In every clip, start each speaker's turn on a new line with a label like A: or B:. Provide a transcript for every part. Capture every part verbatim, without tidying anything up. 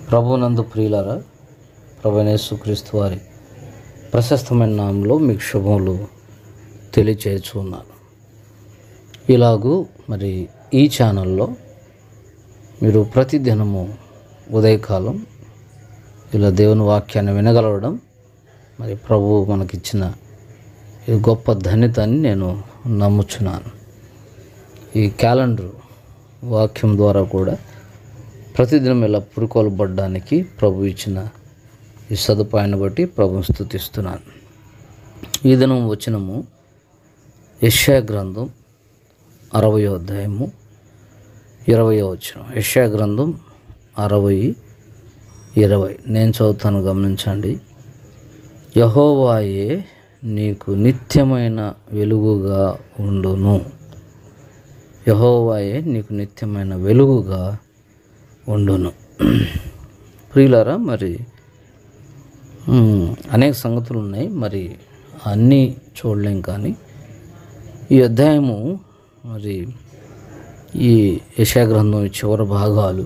A: ప్రభునందు ప్రియులారా, ప్రభువైన యేసుక్రీస్తు వారి ప్రశస్తమైన నామంలో మీకు శుభములు తెలియచేయచ్చు ఉన్నాను. ఇలాగూ మరి ఈ ఛానల్లో మీరు ప్రతిదినము ఉదయకాలం ఇలా దేవుని వాక్యాన్ని వినగలవడం మరి ప్రభువు మనకిచ్చిన ఈ గొప్ప ధన్యత అని నేను నమ్ముచున్నాను. ఈ క్యాలెండర్ వాక్యం ద్వారా కూడా ప్రతిదినం ఇలా పురుకొల్పడానికి ప్రభు ఇచ్చిన ఈ సదుపాయాన్ని బట్టి ప్రభుని స్తుతిస్తున్నాను. ఈ దినం వచనము యెషయా గ్రంథం అరవయో అధ్యాయము ఇరవయో వచనం. యెషయా గ్రంథం అరవై ఇరవై నేను చదువుతాను, గమనించండి. యెహోవాయే నీకు నిత్యమైన వెలుగుగా ఉండును. యెహోవాయే నీకు నిత్యమైన వెలుగుగా ఉండును. ప్రియులారా, మరి అనేక సంగతులు ఉన్నాయి, మరి అన్నీ చూడలేం. కానీ ఈ అధ్యాయము మరి ఈ యెషయా గ్రంథం చివరి భాగాలు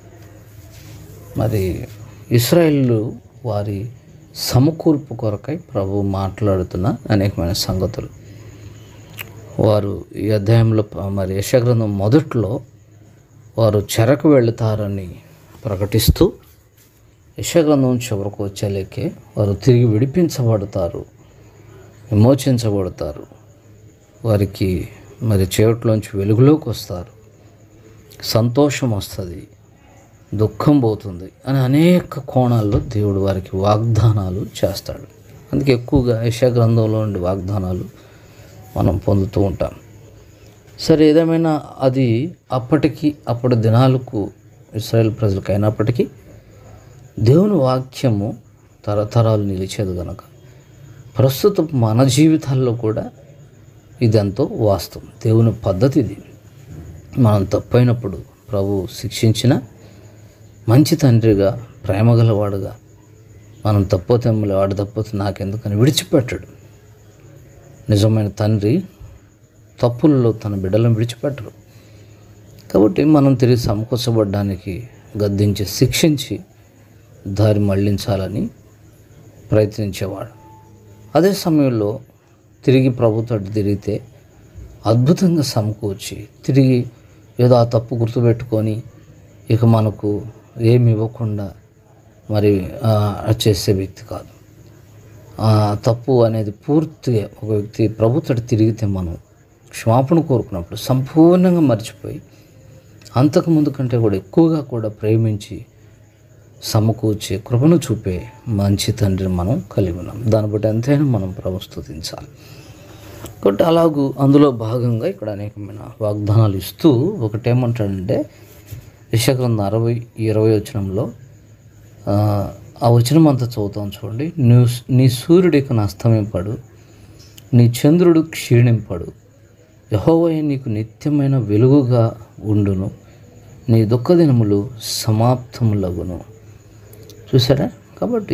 A: మరి ఇశ్రాయేలు వారి సమకూర్పు కొరకై ప్రభు మాట్లాడుతున్న అనేకమైన సంగతులు. వారు ఈ అధ్యాయంలో మరి యెషయా గ్రంథం మొదట్లో వారు చెరకు వెళుతారని ప్రకటిస్తూ యెషయా గ్రంథం చివరకు వచ్చేలేకే వారు తిరిగి విడిపించబడతారు, విమోచించబడతారు, వారికి మరి చీకట్లోంచి వెలుగులోకి వస్తారు, సంతోషం వస్తుంది, దుఃఖం పోతుంది అని అనేక కోణాల్లో దేవుడు వారికి వాగ్దానాలు చేస్తాడు. అందుకే ఎక్కువగా యెషయా గ్రంథంలో ఉండే వాగ్దానాలు మనం పొందుతూ ఉంటాం. సరే, ఏదేమైనా అది అప్పటికి అప్పటి దినాలకు ఇశ్రాయేల్ ప్రజలకు అయినప్పటికీ దేవుని వాక్యము తరతరాలు నిలిచేది కనుక ప్రస్తుతం మన జీవితాల్లో కూడా ఇదెంతో వాస్తవం. దేవుని పద్ధతి ఇది. మనం తప్పైనప్పుడు ప్రభు శిక్షించిన మంచి తండ్రిగా, ప్రేమగలవాడుగా, మనం తప్పోతే మళ్ళీ వాడు తప్పోతే నాకెందుకని విడిచిపెట్టాడు. నిజమైన తండ్రి తప్పుల్లో తన బిడ్డలను విడిచిపెట్టరు. కాబట్టి మనం తిరిగి సమకూర్చబడ్డానికి గద్దించి శిక్షించి దారి మళ్లించాలని ప్రయత్నించేవాడు. అదే సమయంలో తిరిగి ప్రభుతో తిరిగితే అద్భుతంగా సమకూర్చి తిరిగి ఏదో ఆ తప్పు గుర్తుపెట్టుకొని ఇక మనకు ఏమి ఇవ్వకుండా మరి చేసే వ్యక్తి కాదు. ఆ తప్పు అనేది పూర్తిగా ఒక వ్యక్తి ప్రభుత్వం తిరిగితే మనం క్షమాపణ కోరుకున్నప్పుడు సంపూర్ణంగా మర్చిపోయి అంతకుముందు కంటే కూడా ఎక్కువగా కూడా ప్రేమించి సమకూర్చే కృపను చూపే మంచి తండ్రిని మనం కలిగి ఉన్నాం. దాన్ని బట్టి ఎంతైనా మనం ప్రభువును స్తుతించాలి. కాబట్టి అలాగూ అందులో భాగంగా ఇక్కడ అనేకమైన వాగ్దానాలు ఇస్తూ ఒకటేమంటాడంటే యెషయా గ్రంథం అరవై ఇరవై వచనంలో ఆ వచనం అంతా చదువుతాం చూడండి. నీ నీ సూర్యుడు ఇక అస్తమింపడు, నీ చంద్రుడు క్షీణింపడు, యెహోవాయే నీకు నిత్యమైన వెలుగుగా ఉండును, నీ దుఃఖ దినములు సమాప్తములగును. చూసారా? కాబట్టి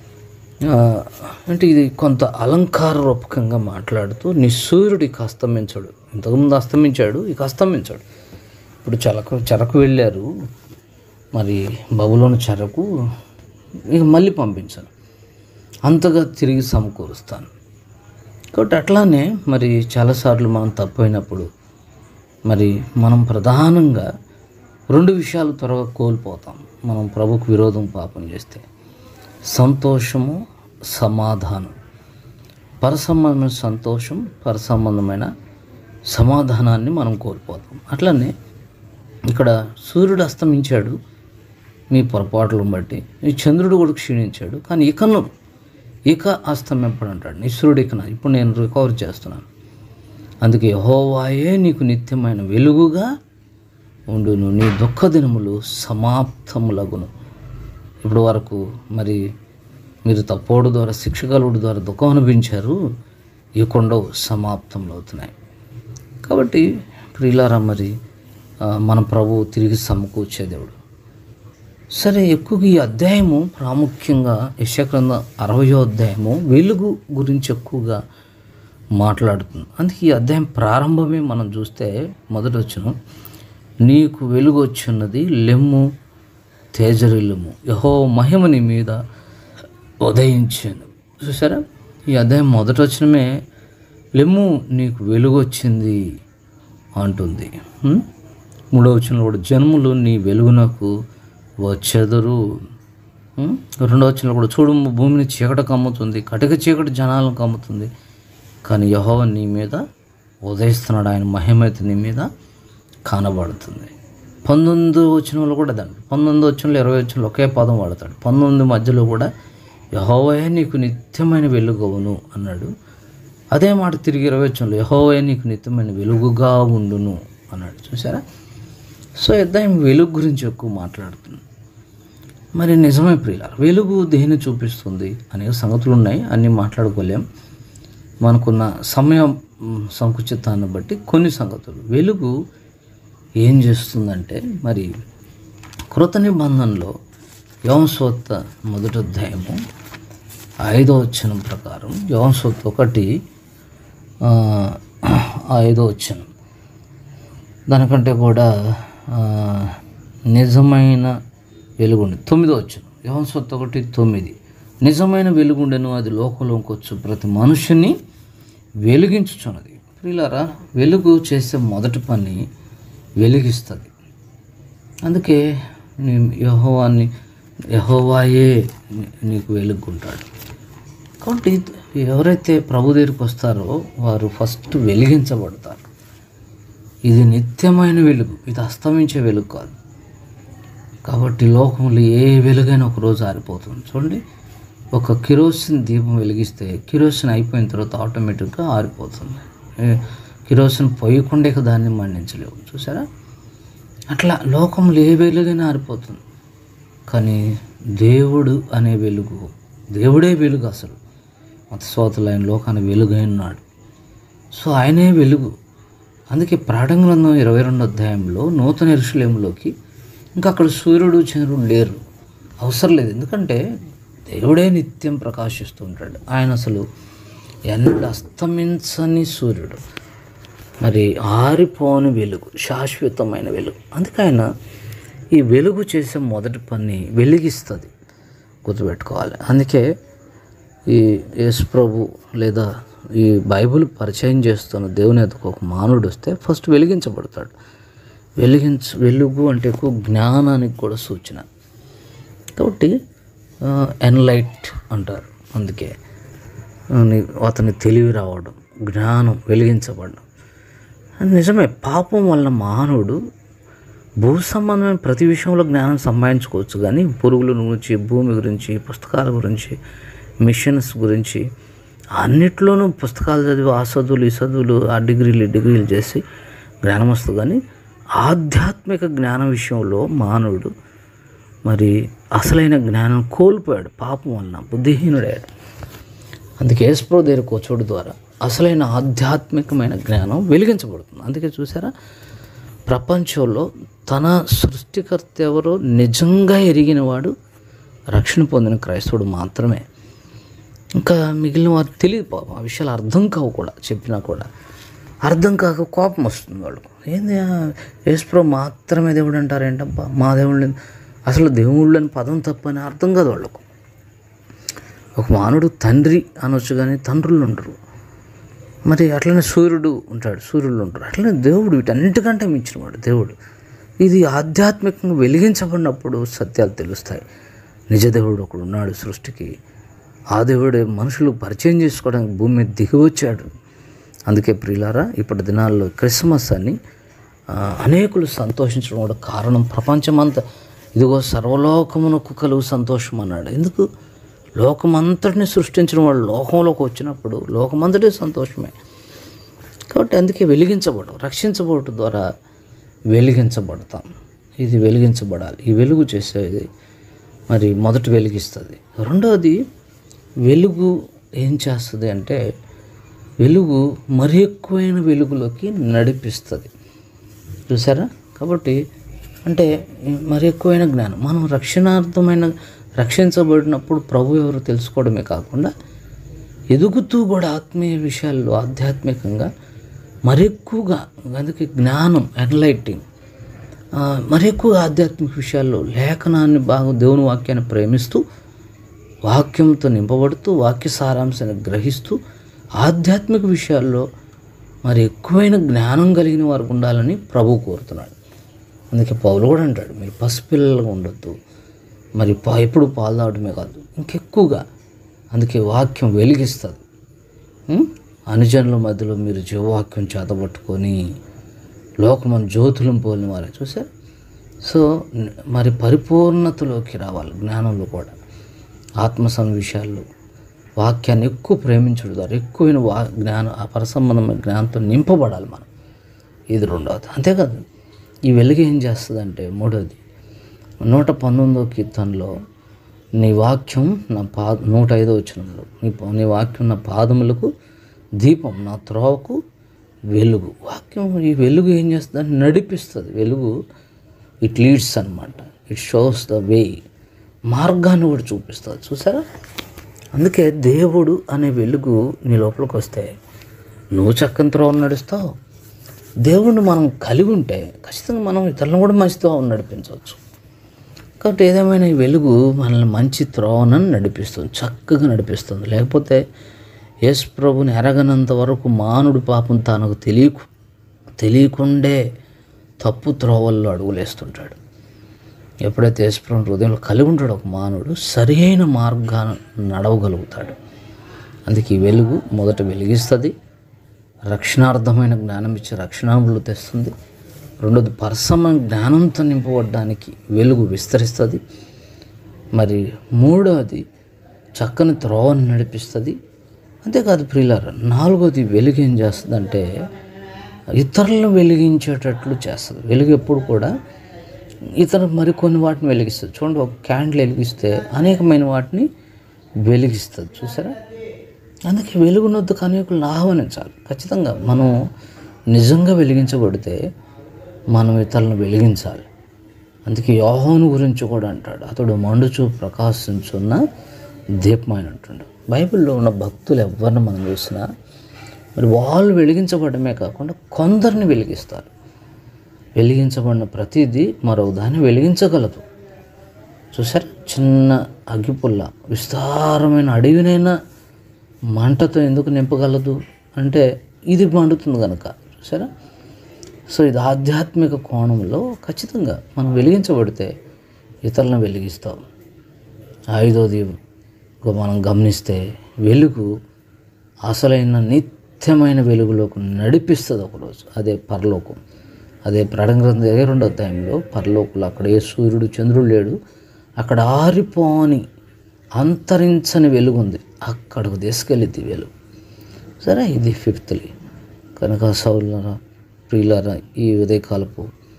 A: అంటే ఇది కొంత అలంకార రూపకంగా మాట్లాడుతూ నీ సూర్యుడు ఇక అస్తమించడు. ఇంతకుముందు అస్తమించాడు, ఇక అస్తమించాడు. ఇప్పుడు చెరకు చెరకు వెళ్ళారు, మరి బబులోను చెరకు ఇక మళ్ళీ పంపించాను, అంతగా తిరిగి సమకూరుస్తాను. కాబట్టి అట్లానే మరి చాలాసార్లు మనం తప్పైనప్పుడు మరి మనం ప్రధానంగా రెండు విషయాలు త్వరగా కోల్పోతాం. మనం ప్రభుకు విరోధం పాపం చేస్తే సంతోషము, సమాధానం. పరసంబంధమైన సంతోషం, పరసంబంధమైన సమాధానాన్ని మనం కోల్పోతాం. అట్లనే ఇక్కడ సూర్యుడు అస్తమించాడు మీ పొరపాట్లను బట్టి, ఈ చంద్రుడు కూడా క్షీణించాడు, కానీ ఇకను ఇక అస్తమింపడు అంటాడు. నీ సూర్యుడు ఇకన ఇప్పుడు నేను రికవర్ చేస్తున్నాను. అందుకే యెహోవాయే నీకు నిత్యమైన వెలుగుగా ఉండును, నీ దుఃఖ దినములు సమాప్తములగును. ఇప్పుడు వరకు మరి మీరు తప్పోడు ద్వారా, శిక్షగలుడు ద్వారా దుఃఖం అనిపించారు, ఈ కొండవు సమాప్తములు అవుతున్నాయి. కాబట్టి ప్రియులారా, మరి మన ప్రభువు తిరిగి సమకూర్చే దేవుడు. సరే, ఎక్కువగా ఈ అధ్యాయము ప్రాముఖ్యంగా యెషయా గ్రంథం అరవయో అధ్యాయము వెలుగు గురించి ఎక్కువగా మాట్లాడుతుంది. అందుకే ఈ అధ్యాయం ప్రారంభమే మనం చూస్తే మొదటి వచనం, నీకు వెలుగు వచ్చున్నది, లెమ్ము తేజరిల్లుము, యెహోవా మహిమ నీ మీద ఉదయించాను. చూసారా, ఈ అధ్యాయం మొదటి వచనమే లెమ్ము నీకు వెలుగు వచ్చింది అంటుంది. మూడవ వచనంలో కూడా జనములు నీ వెలుగునకు వచ్చెదరు. రెండవ వచనంలో కూడా చూడు భూమిని చీకటి కమ్ముతుంది, కటిక చీకటి జనాలను కమ్ముతుంది, కానీ యెహోవా నీ మీద ఉదయిస్తున్నాడు, ఆయన మహిమ అయితే నీ మీద కనబడుతుంది. పంతొమ్మిది వచనంలో కూడా దాన్ని పంతొమ్మిది వచనంలో ఇరవై వచనంలో ఒకే పదం వాడతాడు. పంతొమ్మిది మధ్యలో కూడా యెహోవాయే నీకు నిత్యమైన వెలుగవును అన్నాడు. అదే మాట తిరిగి ఇరవై వచనంలో యెహోవాయే నీకు నిత్యమైన వెలుగుగా ఉండును అన్నాడు. చూసారా, సో అధ్యాయం వెలుగు గురించి ఎక్కువ మాట్లాడుతుంది. మరి నిజమే ప్రియులారా, వెలుగు దేన్ని చూపిస్తుంది అనేక సంగతులు ఉన్నాయి, అన్నీ మాట్లాడుకోలేం. మనకున్న సమయం సంకుచితాన్ని బట్టి కొన్ని సంగతులు. వెలుగు ఏం చేస్తుందంటే, మరి కృత నిబంధనలో యోహాను సువార్త మొదటి అధ్యాయము ఐదో వచనం ప్రకారం, యోహాను సువార్త ఒకటి ఐదో వచనం, దానికంటే కూడా నిజమైన వెలుగుండి తొమ్మిదో వచనం, యోహాను సువార్త ఒకటి తొమ్మిది, నిజమైన వెలుగుండెను, అది లోకంలోకి వచ్చు ప్రతి మనుషుని వెలిగించుచున్నది. ప్రియులారా, వెలుగు చేసే మొదటి పని వెలిగిస్తుంది. అందుకే యెహోవాని యెహోవాయే నీకు వెలుగుంటాడు. కాబట్టి ఎవరైతే ప్రభు దగ్గరికి వస్తారో వారు ఫస్ట్ వెలిగించబడతారు. ఇది నిత్యమైన వెలుగు, ఇది అస్తమించే వెలుగు కాదు. కాబట్టి లోకంలో ఏ వెలుగైనా ఒకరోజు ఆరిపోతుంది. చూడండి, ఒక కిరోసిన్ దీపం వెలిగిస్తే కిరోసిన్ అయిపోయిన తర్వాత ఆటోమేటిక్గా ఆరిపోతుంది. కిరోసిన్ పోయకుండా దాన్ని మండించలేవు. చూసారా, అట్లా లోకంలో ఏ వెలుగైనా ఆరిపోతుంది. కానీ దేవుడు అనే వెలుగు, దేవుడే వెలుగు. అసలు మత సోతలు ఆయన లోకాన్ని వెలుగై ఉన్నాడు. సో ఆయనే వెలుగు. అందుకే ప్రకటన గ్రంథం ఇరవై రెండో అధ్యాయంలో నూతన యెరూషలేములోకి ఇంకా అక్కడ సూర్యుడు చంద్రుడు లేరు, అవసరం లేదు. ఎందుకంటే దేవుడే నిత్యం ప్రకాశిస్తూ ఉంటాడు. ఆయన అసలు ఎన్నడూ అస్తమించని సూర్యుడు, మరి ఆరిపోని వెలుగు, శాశ్వతమైన వెలుగు. అందుకే ఆయన ఈ వెలుగు చేసే మొదటి పని వెలిగిస్తుంది, గుర్తుపెట్టుకోవాలి. అందుకే ఈ యేసు ప్రభు లేదా ఈ బైబిల్ పరిచయం చేస్తున్న దేవుని ఎదుకు ఒక మానవుడు వస్తే ఫస్ట్ వెలిగించబడతాడు. వెలిగించ వెలుగు అంటే ఎక్కువ జ్ఞానానికి కూడా సూచన. కాబట్టి ఎన్లైట్ అంటారు. అందుకే అతని తెలివి రావడం, జ్ఞానం వెలిగించబడడం. నిజమే, పాపం వల్ల మానవుడు భూ సంబంధమైన ప్రతి విషయంలో జ్ఞానం సంపాదించుకోవచ్చు, కానీ పురుగుల గురించి, భూమి గురించి, పుస్తకాల గురించి, మిషన్స్ గురించి అన్నిట్లోనూ పుస్తకాలు చదివి ఆ చదువులు ఈ చదువులు ఆ డిగ్రీలు ఈ డిగ్రీలు చేసి జ్ఞానం వస్తుంది. కానీ ఆధ్యాత్మిక జ్ఞానం విషయంలో మానవుడు మరి అసలైన జ్ఞానం కోల్పోయాడు, పాపం వలన బుద్ధిహీనుడయ్యాడు. అందుకే యేసు దగ్గరకు వచ్చోడు ద్వారా అసలైన ఆధ్యాత్మికమైన జ్ఞానం వెలిగించబడుతుంది. అందుకే చూసారా, ప్రపంచంలో తన సృష్టికర్త ఎవరో నిజంగా ఎరిగినవాడు రక్షణ పొందిన క్రైస్తవుడు మాత్రమే. ఇంకా మిగిలిన వారు తెలియదు, పాపం ఆ విషయాలు అర్థం కావు కూడా, చెప్పినా కూడా అర్థం కాక కోపం వస్తుంది వాళ్ళకు. ఏంది యేసు మాత్రమే దేవుడు అంటారు ఏంటబ్బా, మా దేవుళ్ళు అసలు దేవుళ్ళని పదం తప్పని అర్థం కాదు వాళ్ళకు. ఒక మానవుడు తండ్రి అనొచ్చు కానీ తండ్రులు ఉండరు. మరి అట్లనే సూర్యుడు ఉంటాడు, సూర్యుడు ఉంటారు. అట్లనే దేవుడు వీటన్నిటికంటే మించినవాడు దేవుడు. ఇది ఆధ్యాత్మికంగా వెలిగించబడినప్పుడు సత్యాలు తెలుస్తాయి. నిజ దేవుడు ఒకడు ఉన్నాడు సృష్టికి. ఆ దేవుడే మనుషులు పరిచయం చేసుకోవడానికి భూమి మీద దిగి వచ్చాడు. అందుకే ప్రియులారా, ఇప్పటి దినాల్లో క్రిస్మస్ అని అనేకులు సంతోషించడం కూడా కారణం. ప్రపంచమంతా ఇదిగో సర్వలోకమునకు కలుగు సంతోషం అన్నాడు. ఎందుకు? లోకమంతటిని సృష్టించిన వాళ్ళు లోకంలోకి వచ్చినప్పుడు లోకమంతటి సంతోషమే. కాబట్టి అందుకే వెలిగించబడడం, రక్షించబడటం ద్వారా వెలిగించబడతాం. ఇది వెలిగించబడాలి. ఈ వెలుగు చేసేది మరి మొదట వెలిగిస్తుంది. రెండవది, వెలుగు ఏం చేస్తుంది అంటే వెలుగు మరి ఎక్కువైన వెలుగులోకి నడిపిస్తుంది. చూసారా? కాబట్టి అంటే మరి ఎక్కువైన జ్ఞానం, మనం రక్షణార్థమైన రక్షించబడినప్పుడు ప్రభు ఎవరు తెలుసుకోవడమే కాకుండా ఎదుగుతూ కూడా ఆత్మీయ విషయాల్లో ఆధ్యాత్మికంగా మరి ఎక్కువగా, అందుకే జ్ఞానం, ఎన్లైటింగ్ మరి ఎక్కువ ఆధ్యాత్మిక విషయాల్లో లేఖనాన్ని బాగా దేవుని వాక్యాన్ని ప్రేమిస్తూ వాక్యంతో నింపబడుతూ వాక్య సారాంశాన్ని గ్రహిస్తూ ఆధ్యాత్మిక విషయాల్లో మరి ఎక్కువైన జ్ఞానం కలిగిన వారు ఉండాలని ప్రభు కోరుతున్నాడు. అందుకే పౌలు కూడా అంటాడు, మీరు పసిపిల్లలుగా ఉండొద్దు, మరి పా ఎప్పుడు పాలు తాగడమే కాదు ఇంకెక్కువగా. అందుకే వాక్యం వెలిగిస్తుంది. అనుజనుల మధ్యలో మీరు జీవవాక్యం చేతబట్టుకొని లోకమని జ్యోతులను పోలిన వారే చూసారు. సో మరి పరిపూర్ణతలోకి రావాలి జ్ఞానంలో కూడా. ఆత్మసం విషయాల్లో వాక్యాన్ని ఎక్కువ ప్రేమించడం ద్వారా ఎక్కువైన వా జ్ఞానం ఆ పరసంబంధమైన జ్ఞానంతో నింపబడాలి మనం. ఇది రెండవది. అంతేకాదు ఈ వెలుగు ఏం చేస్తుందంటే మూడవది, నూట పంతొమ్మిదో కీర్తనలో నీ వాక్యం నా పా నూట ఐదో వచనంలో నీ నీ వాక్యం నా పాదములకు దీపం, నా త్రోవకు వెలుగు. వాక్యం ఈ వెలుగు ఏం చేస్తుంది, నడిపిస్తుంది. వెలుగు ఇట్ లీడ్స్ అనమాట, ఇట్ షోస్ ద వే, మార్గాన్ని కూడా చూపిస్తుంది. చూసారా? అందుకే దేవుడు అనే వెలుగు నీ లోపలికి వస్తే నువ్వు చక్కని త్రోవను నడుస్తావు. దేవుడిని మనం కలిగి ఉంటే ఖచ్చితంగా మనం ఇతరులను కూడా మంచి త్రోవను నడిపించవచ్చు. కాబట్టి ఏదేమైనా ఈ వెలుగు మనల్ని మంచి త్రోవనని నడిపిస్తుంది, చక్కగా నడిపిస్తుంది. లేకపోతే యేసు ప్రభుని ఎరగనంత వరకు మానవుడు పాపం తనకు తెలియకు తెలియకుండే తప్పు త్రోవల్లో అడుగులేస్తుంటాడు. ఎప్పుడైతే యేసు ప్రభుని హృదయంలో కలిగి ఉంటాడో ఒక మానవుడు సరి అయిన మార్గాన్ని నడవగలుగుతాడు. అందుకే ఈ వెలుగు మొదట వెలిగిస్తుంది, రక్షణార్థమైన జ్ఞానం ఇచ్చి రక్షణాలు తెస్తుంది. రెండోది పరసమైన జ్ఞానంతో నింపబడడానికి వెలుగు విస్తరిస్తుంది. మరి మూడవది చక్కని త్రోవను నడిపిస్తుంది. అంతేకాదు ప్రియులారా, నాలుగోది వెలుగు ఏం చేస్తుందంటే ఇతరులను వెలిగించేటట్లు చేస్తుంది. వెలుగు ఎప్పుడు కూడా ఇతర మరికొన్ని వాటిని వెలిగిస్తుంది. చూడండి, ఒక క్యాండిల్ వెలిగిస్తే అనేకమైన వాటిని వెలిగిస్తుంది. చూసారా? అందుకే వెలుగునొద్దుకు అనేకులను ఆహ్వానించాలి. ఖచ్చితంగా మనం నిజంగా వెలిగించబడితే మనం ఇతరులను వెలిగించాలి. అందుకే యోహాను గురించి కూడా అంటాడు, అతడు మండుచు ప్రకాశించున్న దీపమైన అంటుండు. బైబిల్లో ఉన్న భక్తులు ఎవరిని మనం చూసినా మరి వాళ్ళు వెలిగించబడమే కాకుండా కొందరిని వెలిగిస్తారు. వెలిగించబడిన ప్రతిదీ మరో దాన్ని వెలిగించగలదు. చూసారా? చిన్న అగ్గిపుల్ల విస్తారమైన అడవినైనా మంటతో ఎందుకు నింపగలదు అంటే ఇది మండుతుంది కనుక. చూసారా? సో ఇది ఆధ్యాత్మిక కోణంలో ఖచ్చితంగా మనం వెలిగించబడితే ఇతరులను వెలిగిస్తాం. ఐదోది మనం గమనిస్తే వెలుగు అసలైన నిత్యమైన వెలుగులోకి నడిపిస్తుంది ఒకరోజు. అదే పరలోకం. అదే ప్రకటన గ్రంథం ఇరవై రెండో అధ్యాయంలో పరలోకంలో అక్కడ ఏ సూర్యుడు చంద్రుడు లేడు, అక్కడ ఆరిపోని అంతరించని వెలుగు ఉంది. అక్కడకు తీసుకెళ్ళింది వెలుగు. సరే, ఇది ఫిఫ్త్లీ. కనుక సౌలులారా, ప్రియులారా, ఈ ఉదయకాలపు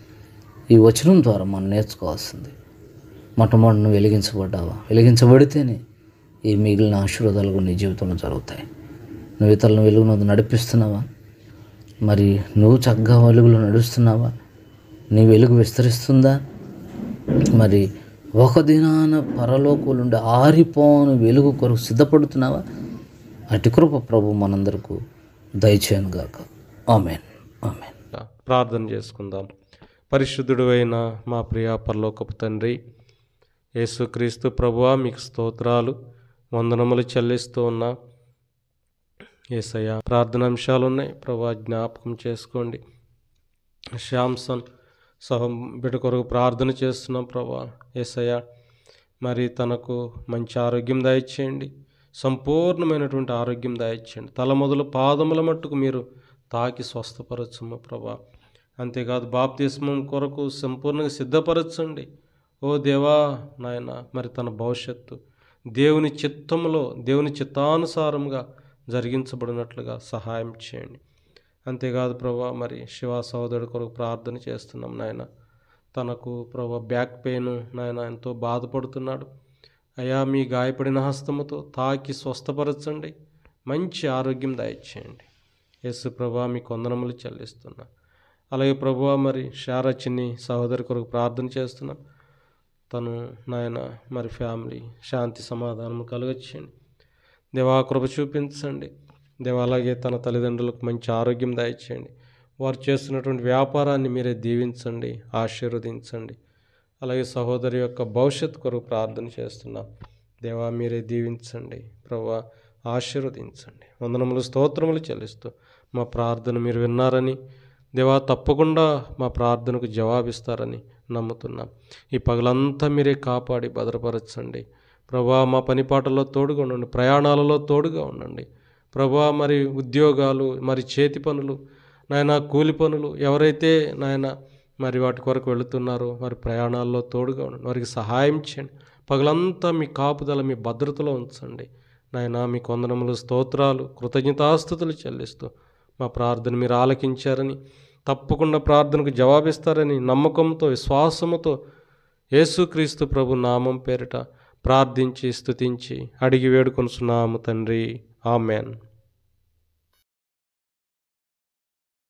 A: ఈ వచనం ద్వారా మనం నేర్చుకోవాల్సింది, మొట్టమొదటి వెలిగించబడ్డావా? వెలిగించబడితేనే ఈ మిగిలిన ఆశీర్వాదాలు కూడా నీ జీవితంలో జరుగుతాయి. నువ్వు ఇతరులను వెలుగును నడిపిస్తున్నావా? మరి నువ్వు చక్కగా వెలుగులో నడుస్తున్నావా? నీ వెలుగు విస్తరిస్తుందా? మరి ఒక దినాన పరలోకులుండి ఆరిపోను వెలుగు కొరకు సిద్ధపడుతున్నావా? అటు కృప ప్రభు మనందరకు దయచేయను గాక. ఆమేన్, ఆమేన్.
B: ప్రార్థన చేసుకుందాం. పరిశుద్ధుడు అయిన మా ప్రియ పరలోకపు తండ్రి యేసుక్రీస్తు ప్రభువా, మీకు స్తోత్రాలు వందనములు చెల్లిస్తూ ఉన్నా. యేసయ్య, ప్రార్థన అంశాలు ఉన్నాయి ప్రభా, జ్ఞాపకం చేసుకోండి. శ్యామ్సన్ సహ బిడ్డ కొరకు ప్రార్థన చేస్తున్నాం ప్రభా. యేసయ్య, మరి తనకు మంచి ఆరోగ్యం దయచేయండి, సంపూర్ణమైనటువంటి ఆరోగ్యం దయచేయండి. తల మొదలు పాదముల మట్టుకు మీరు తాకి స్వస్థపరచుము ప్రభా. అంతేకాదు బాప్తిస్మం కొరకు సంపూర్ణంగా సిద్ధపరచండి. ఓ దేవా నాయన, మరి తన భవిష్యత్తు దేవుని చిత్తములో దేవుని చిత్తానుసారంగా జరిగించబడినట్లుగా సహాయం చేయండి. అంతేకాదు ప్రభా, మరి శివ సహోదరుడి కొరకు ప్రార్థన చేస్తున్నాం నాయన. తనకు ప్రభా బ్యాక్ పెయిన్ నాయన ఎంతో బాధపడుతున్నాడు. అయా, మీ గాయపడిన హస్తముతో తాకి స్వస్థపరచండి, మంచి ఆరోగ్యం దయచేయండి. యేసు ప్రభా, మీ వందనములు చెల్లిస్తున్నా. అలాగే ప్రభువా, మరి శారచిని సహోదరి కొరకు ప్రార్థన చేస్తున్నాం. తను నాయన మరి ఫ్యామిలీ శాంతి సమాధానం కలుగచేయండి. దేవా, కృప చూపించండి దేవా. అలాగే తన తల్లిదండ్రులకు మంచి ఆరోగ్యం దయచేయండి. వారు చేస్తున్నటువంటి వ్యాపారాన్ని మీరే దీవించండి, ఆశీర్వదించండి. అలాగే సహోదరి యొక్క భవిష్యత్తు కొరకు ప్రార్థన చేస్తున్నాం. దేవా మీరే దీవించండి ప్రభువా, ఆశీర్వదించండి. వందనములు స్తోత్రములు చెల్లిస్తూ మా ప్రార్థన మీరు విన్నారని, దేవా తప్పకుండా మా ప్రార్థనకు జవాబిస్తారని నమ్ముతున్నాం. ఈ పగలంతా మీరే కాపాడి భద్రపరచండి ప్రభువా. మా పనిపాటల్లో తోడుగా ఉండండి, ప్రయాణాలలో తోడుగా ఉండండి ప్రభువా. మరి ఉద్యోగాలు, మరి చేతి పనులు, నాయన కూలి పనులు, ఎవరైతే నాయన మరి వాటి కొరకు వెళుతున్నారో మరి ప్రయాణాల్లో తోడుగా ఉండండి, వారికి సహాయం చేయండి. పగలంతా మీ కాపుదల, మీ భద్రతలో ఉంచండి నాయన. మీ వందనములు స్తోత్రాలు కృతజ్ఞతాస్తుతులు చెల్లిస్తూ మా ప్రార్థన మీరు ఆలకించారని, తప్పకుండా ప్రార్థనకు జవాబిస్తారని నమ్మకంతో, విశ్వాసముతో యేసుక్రీస్తు ప్రభు నామం పేరిట ప్రార్థించి స్తుతించి అడిగి వేడుకొనుచున్నాము తండ్రి. ఆమెన్.